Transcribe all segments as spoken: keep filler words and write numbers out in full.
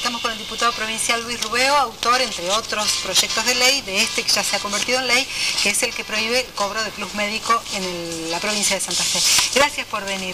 Estamos con el diputado provincial Luis Rubeo, autor, entre otros proyectos de ley, de este que ya se ha convertido en ley, que es el que prohíbe el cobro de plus médico en el, la provincia de Santa Fe. Gracias por venir.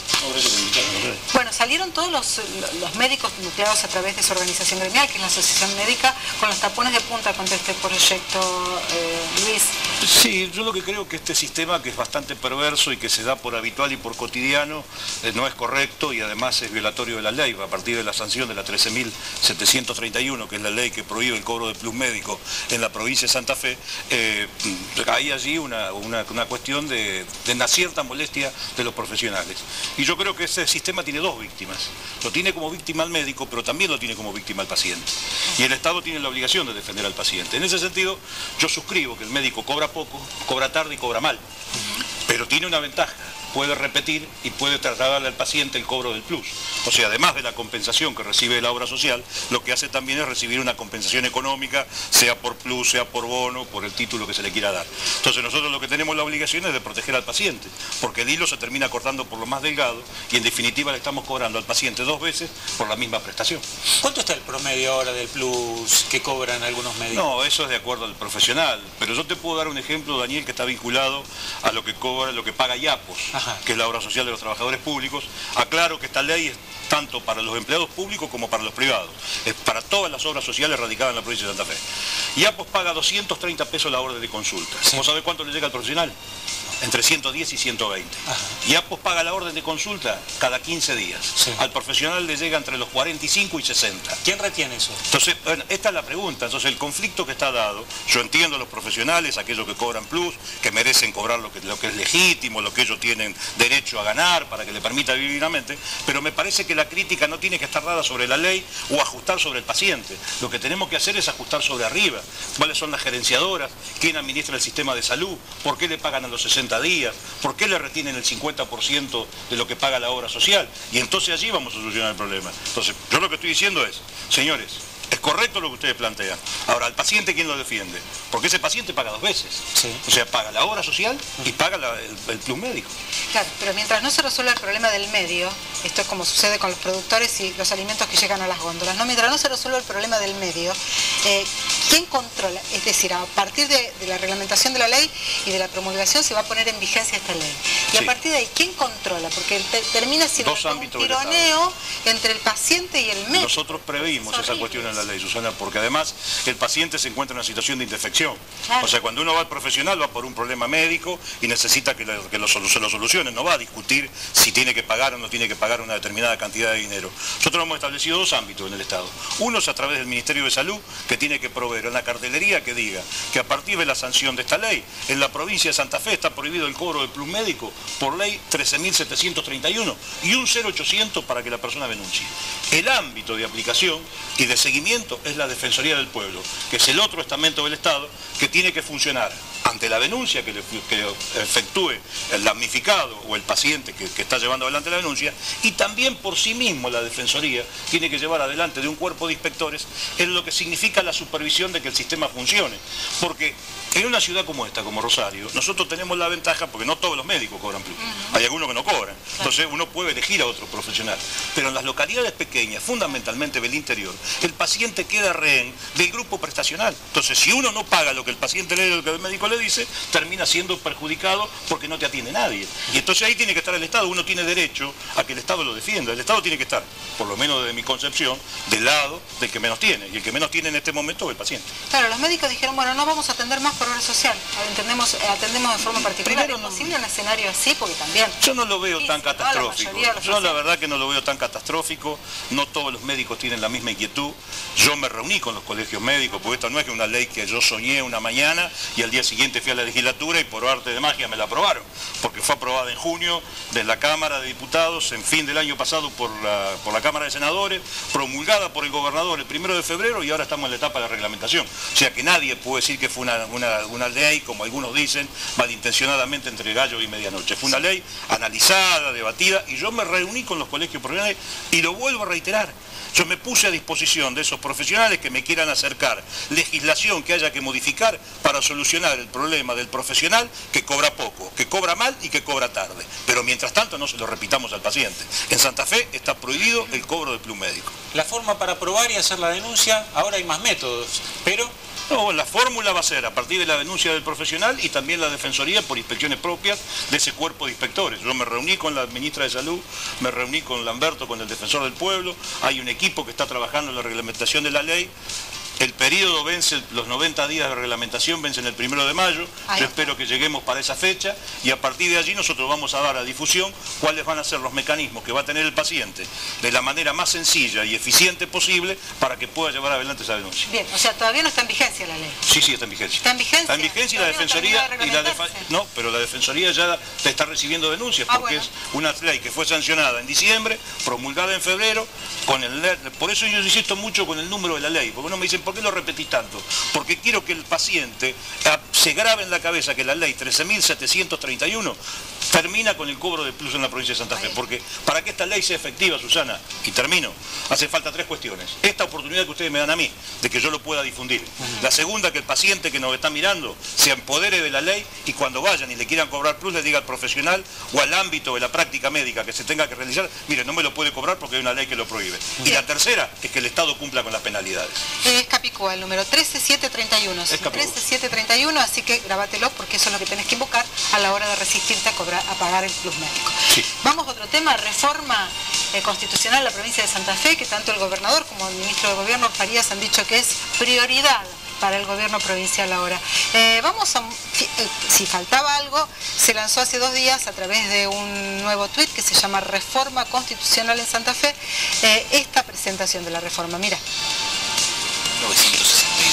Bueno, salieron todos los, los médicos nucleados a través de su organización gremial, que es la Asociación Médica, con los tapones de punta contra este proyecto, eh, Luis. Sí, yo lo que creo que este sistema, que es bastante perverso y que se da por habitual y por cotidiano, eh, no es correcto y además es violatorio de la ley, a partir de la sanción de la trece mil setecientos treinta y uno, que es la ley que prohíbe el cobro de plus médico en la provincia de Santa Fe, eh, hay allí una, una, una cuestión de, de una cierta molestia de los profesionales. Y yo creo que ese sistema tiene dos víctimas. Lo tiene como víctima al médico, pero también lo tiene como víctima al paciente. Y el Estado tiene la obligación de defender al paciente. En ese sentido, yo suscribo que el médico cobra poco, cobra tarde y cobra mal. Pero tiene una ventaja. Puede repetir y puede trasladarle al paciente el cobro del plus. O sea, además de la compensación que recibe de la obra social, lo que hace también es recibir una compensación económica, sea por plus, sea por bono, por el título que se le quiera dar. Entonces nosotros lo que tenemos la obligación es de proteger al paciente, porque el hilo se termina cortando por lo más delgado y en definitiva le estamos cobrando al paciente dos veces por la misma prestación. ¿Cuánto está el promedio ahora del plus que cobran algunos médicos? No, eso es de acuerdo al profesional, pero yo te puedo dar un ejemplo, Daniel, que está vinculado a lo que cobra, lo que paga IAPOS. Ajá. Que es la obra social de los trabajadores públicos. Aclaro que esta ley es tanto para los empleados públicos como para los privados. Es para todas las obras sociales radicadas en la provincia de Santa Fe. IAPOS paga doscientos treinta pesos la orden de consulta. Sí. ¿Vos sabés cuánto le llega al profesional? Entre ciento diez y ciento veinte. Ajá. IAPOS paga la orden de consulta cada quince días. Sí. Al profesional le llega entre los cuarenta y cinco y sesenta. ¿Quién retiene eso? Entonces, bueno, esta es la pregunta. Entonces, el conflicto que está dado, yo entiendo a los profesionales, aquellos que cobran plus, que merecen cobrar lo que, lo que es legítimo, lo que ellos tienen derecho a ganar para que le permita vivir dignamente, pero me parece que la crítica no tiene que estar dada sobre la ley o ajustar sobre el paciente. Lo que tenemos que hacer es ajustar sobre arriba. ¿Cuáles son las gerenciadoras? ¿Quién administra el sistema de salud? ¿Por qué le pagan a los sesenta días? ¿Por qué le retienen el cincuenta por ciento de lo que paga la obra social? Y entonces allí vamos a solucionar el problema. Entonces, yo lo que estoy diciendo es, señores, es correcto lo que ustedes plantean. Ahora, ¿al paciente quién lo defiende? Porque ese paciente paga dos veces. Sí. O sea, paga la obra social y paga la, el, el plus médico. Claro, pero mientras no se resuelva el problema del medio, esto es como sucede con los productores y los alimentos que llegan a las góndolas, ¿no? Mientras no se resuelva el problema del medio, eh, ¿quién controla? Es decir, a partir de, de la reglamentación de la ley y de la promulgación se va a poner en vigencia esta ley. Y sí. A partir de ahí, ¿quién controla? Porque te, termina siendo un tironeo entre el paciente y el médico. Nosotros previmos esa cuestión en la ley, Susana, porque además el paciente se encuentra en una situación de indefección. Claro. O sea, cuando uno va al profesional va por un problema médico y necesita que, lo, que lo, se lo solucione, no va a discutir si tiene que pagar o no tiene que pagar una determinada cantidad de dinero. Nosotros hemos establecido dos ámbitos en el Estado. Uno es a través del Ministerio de Salud, que tiene que proveer una cartelería que diga que a partir de la sanción de esta ley, en la provincia de Santa Fe está prohibido el cobro del plus médico por ley trece mil setecientos treinta y uno y un cero ochocientos para que la persona denuncie. El ámbito de aplicación y de seguimiento es la Defensoría del Pueblo, que es el otro estamento del Estado que tiene que funcionar ante la denuncia que, le, que efectúe el damnificado o el paciente que, que está llevando adelante la denuncia, y también por sí mismo la Defensoría tiene que llevar adelante de un cuerpo de inspectores en lo que significa la supervisión de que el sistema funcione. Porque en una ciudad como esta, como Rosario, nosotros tenemos la ventaja, porque no todos los médicos cobran plus, uh-huh. Hay algunos que no cobran, entonces uno puede elegir a otro profesional, pero en las localidades pequeñas, fundamentalmente del interior, el paciente queda rehén del grupo prestacional. Entonces, si uno no paga lo que el paciente lee, lo que el médico le dice, termina siendo perjudicado porque no te atiende nadie. Y entonces ahí tiene que estar el Estado. Uno tiene derecho a que el Estado lo defienda. El Estado tiene que estar, por lo menos desde mi concepción, del lado del que menos tiene. Y el que menos tiene en este momento es el paciente. Claro, los médicos dijeron, bueno, no vamos a atender más por obra social. Atendemos, atendemos de forma particular. ¿Es posible un escenario así? Porque también... Yo no lo veo sí, tan sí, catastrófico. La Yo la verdad que no lo veo tan catastrófico. No todos los médicos tienen la misma inquietud. Yo me reuní con los colegios médicos, porque esta no es que una ley que yo soñé una mañana y al día siguiente fui a la legislatura y por arte de magia me la aprobaron, porque fue aprobada en junio de la Cámara de Diputados, en fin del año pasado por la, por la Cámara de Senadores, promulgada por el gobernador el primero de febrero y ahora estamos en la etapa de reglamentación. O sea que nadie puede decir que fue una, una, una ley, como algunos dicen, malintencionadamente entre gallo y medianoche. Fue una ley analizada, debatida, y yo me reuní con los colegios profesionales y lo vuelvo a reiterar. Yo me puse a disposición de esos profesionales que me quieran acercar legislación que haya que modificar para solucionar el problema del profesional que cobra poco, que cobra mal y que cobra tarde. Pero mientras tanto no se lo repitamos al paciente. En Santa Fe está prohibido el cobro del plus médico. La forma para probar y hacer la denuncia, ahora hay más métodos, pero... No, la fórmula va a ser a partir de la denuncia del profesional y también la defensoría por inspecciones propias de ese cuerpo de inspectores. Yo me reuní con la ministra de Salud, me reuní con Lamberto, con el defensor del pueblo, hay un equipo que está trabajando en la reglamentación de la ley. El periodo vence, los noventa días de reglamentación vencen el primero de mayo, yo espero que lleguemos para esa fecha y a partir de allí nosotros vamos a dar a difusión cuáles van a ser los mecanismos que va a tener el paciente de la manera más sencilla y eficiente posible para que pueda llevar adelante esa denuncia. Bien, o sea, todavía no está en vigencia la ley. Sí, sí, está en vigencia. ¿Está en vigencia? Está en vigencia y la defensoría... No, y la defa no, pero la defensoría ya está recibiendo denuncias ah, porque bueno. es una ley que fue sancionada en diciembre, promulgada en febrero, con el por eso yo insisto mucho con el número de la ley, porque uno me dicen, ¿por qué lo repetís tanto? Porque quiero que el paciente se grabe en la cabeza que la ley trece mil setecientos treinta y uno termina con el cobro de plus en la provincia de Santa Fe, porque para que esta ley sea efectiva, Susana, y termino, hace falta tres cuestiones. Esta oportunidad que ustedes me dan a mí, de que yo lo pueda difundir. La segunda, que el paciente que nos está mirando se empodere de la ley y cuando vayan y le quieran cobrar plus, le diga al profesional o al ámbito de la práctica médica que se tenga que realizar, mire, no me lo puede cobrar porque hay una ley que lo prohíbe. Y la tercera es que el Estado cumpla con las penalidades. Es Capicúa, el número trece mil setecientos treinta y uno. trece mil setecientos treinta y uno, así que grabátelo porque eso es lo que tenés que invocar a la hora de resistirte a, cobrar, a pagar el plus médico. Sí. Vamos a otro tema, reforma eh, constitucional en la provincia de Santa Fe, que tanto el gobernador como el ministro de Gobierno, Farías, han dicho que es prioridad para el gobierno provincial ahora. Eh, vamos a, si faltaba algo, se lanzó hace dos días a través de un nuevo tuit que se llama Reforma Constitucional en Santa Fe, eh, esta presentación de la reforma. Mira. mil novecientos sesenta y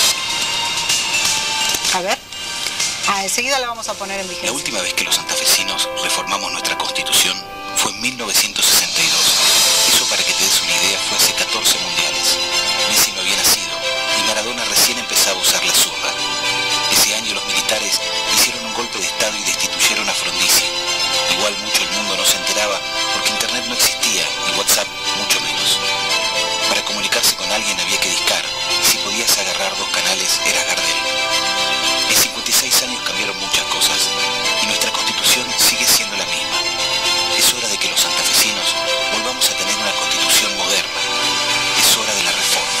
dos. A ver. Ah, enseguida la vamos a poner en vigencia. La última vez que los santafesinos reformamos nuestra Constitución fue en mil novecientos sesenta y dos. Eso, para que te des una idea, fue hace catorce mundiales. Messi no había nacido y Maradona recién empezaba a usar la zurda. Ese año los militares hicieron un golpe de Estado y destituyeron a Frondizi. Igual mucho el mundo no se enteraba porque Internet no existía y WhatsApp mucho menos. Para comunicarse con alguien había que discar y si podías agarrar dos canales eras Gardel. En cincuenta y seis años cambiaron muchas cosas y nuestra Constitución sigue siendo la misma. Es hora de que los santafesinos volvamos a tener una Constitución moderna. Es hora de la reforma.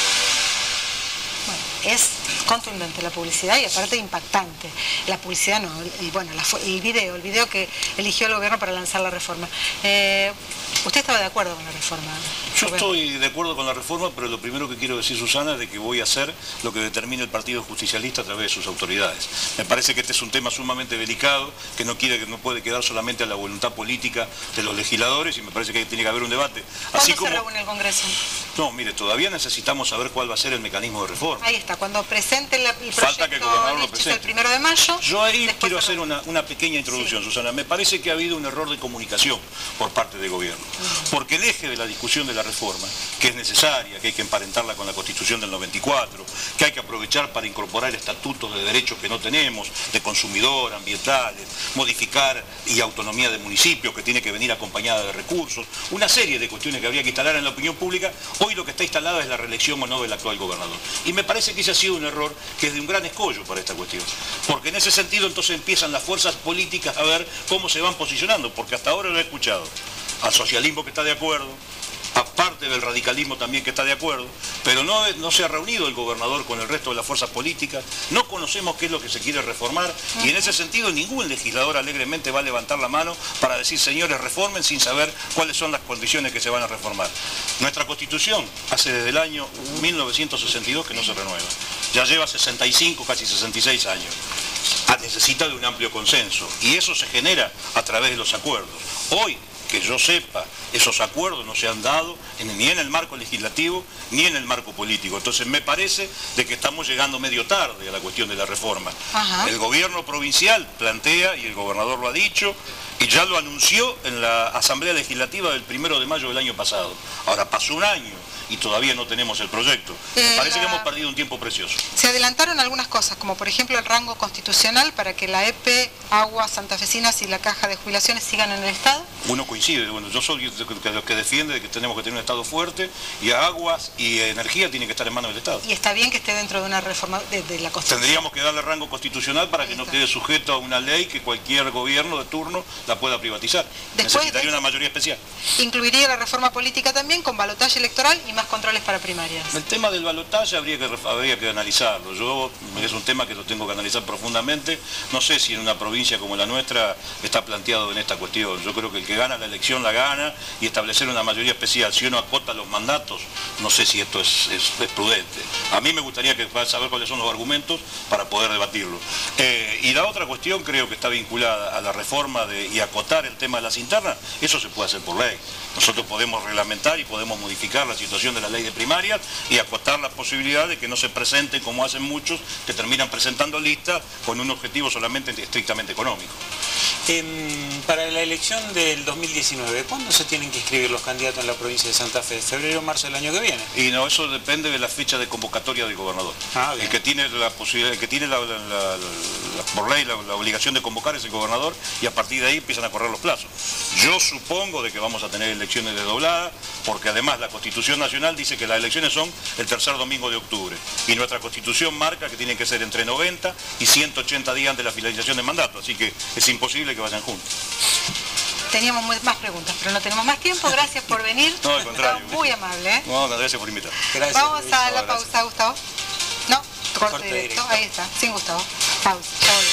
Bueno, es contundente la publicidad y aparte impactante. La publicidad no, el, bueno, la, el video, el video que eligió el gobierno para lanzar la reforma. Eh, ¿Usted estaba de acuerdo con la reforma? Yo estoy de acuerdo con la reforma, pero lo primero que quiero decir, Susana, es de que voy a hacer lo que determine el Partido Justicialista a través de sus autoridades. Me parece que este es un tema sumamente delicado, que no quiere, que no puede quedar solamente a la voluntad política de los legisladores y me parece que tiene que haber un debate. Así ¿Cuándo como... se reúne el Congreso? No, mire, todavía necesitamos saber cuál va a ser el mecanismo de reforma. Ahí está, cuando presente el proyecto, falta que el gobernador lo presente. El primero de mayo. Yo ahí quiero hacer una, una pequeña introducción, sí. Susana. Me parece que ha habido un error de comunicación por parte del gobierno, porque el eje de la discusión de la reforma, que es necesaria, que hay que emparentarla con la Constitución del noventa y cuatro, que hay que aprovechar para incorporar estatutos de derechos que no tenemos, de consumidor, ambientales, modificar y autonomía de municipios, que tiene que venir acompañada de recursos, una serie de cuestiones que habría que instalar en la opinión pública. Hoy lo que está instalada es la reelección o no del actual gobernador. Y me parece que ese ha sido un error que es de un gran escollo para esta cuestión. Porque en ese sentido entonces empiezan las fuerzas políticas a ver cómo se van posicionando, porque hasta ahora lo he escuchado al socialismo que está de acuerdo, aparte del radicalismo también que está de acuerdo, pero no, no se ha reunido el gobernador con el resto de las fuerzas políticas, no conocemos qué es lo que se quiere reformar y en ese sentido ningún legislador alegremente va a levantar la mano para decir, señores, reformen sin saber cuáles son las condiciones que se van a reformar. Nuestra Constitución hace desde el año mil novecientos sesenta y dos que no se renueva, ya lleva sesenta y cinco, casi sesenta y seis años. Necesita de un amplio consenso y eso se genera a través de los acuerdos. Hoy, que yo sepa, esos acuerdos no se han dado en, ni en el marco legislativo ni en el marco político. Entonces me parece de que estamos llegando medio tarde a la cuestión de la reforma. Ajá. El gobierno provincial plantea, y el gobernador lo ha dicho, Y ya lo anunció en la Asamblea Legislativa del primero de mayo del año pasado. Ahora pasó un año y todavía no tenemos el proyecto. Eh, Me parece la... que hemos perdido un tiempo precioso. Se adelantaron algunas cosas, como por ejemplo el rango constitucional para que la E P, Aguas Santafesinas y la Caja de Jubilaciones sigan en el Estado. Uno coincide, bueno, yo soy de los que defiende de que tenemos que tener un Estado fuerte y Aguas y Energía tienen que estar en manos del Estado. Y está bien que esté dentro de una reforma de, de la Constitución. Tendríamos que darle rango constitucional para que no quede sujeto a una ley que cualquier gobierno de turno la pueda privatizar. Después, necesitaría una mayoría especial. Incluiría la reforma política también con balotaje electoral y más controles para primarias. El tema del balotaje habría que, habría que analizarlo. Yo, es un tema que lo tengo que analizar profundamente. No sé si en una provincia como la nuestra está planteado en esta cuestión. Yo creo que el que gana la elección la gana y establecer una mayoría especial. Si uno acota los mandatos, no sé si esto es, es, es prudente. A mí me gustaría que, saber cuáles son los argumentos para poder debatirlo. Eh, y la otra cuestión creo que está vinculada a la reforma de, y acotar el tema de las internas. Eso se puede hacer por ley. Nosotros podemos reglamentar y podemos modificar la situación de la ley de primarias y acotar la posibilidad de que no se presenten, como hacen muchos, que terminan presentando listas con un objetivo solamente estrictamente económico. Eh, para la elección del dos mil diecinueve, ¿cuándo se tienen que inscribir los candidatos en la provincia de Santa Fe? ¿Febrero o marzo del año que viene? Y no, eso depende de la fecha de convocatoria del gobernador. Ah, el que tiene la posibilidad, el que tiene la, la, la, la, por ley la, la obligación de convocar es el gobernador y a partir de ahí empiezan a correr los plazos. Yo supongo de que vamos a tener elecciones desdobladas, porque además la Constitución Nacional dice que las elecciones son el tercer domingo de octubre y nuestra Constitución marca que tienen que ser entre noventa y ciento ochenta días antes de la finalización del mandato, así que es imposible que vayan juntos. Teníamos más preguntas, pero no tenemos más tiempo. Gracias por venir. No, al contrario. Muy amable. ¿eh? No, gracias por invitar. Gracias, Vamos Luis, a la pausa, gracias. Gustavo. No, corte, corte directo. directo. Ahí está, sin Gustavo. Pausa.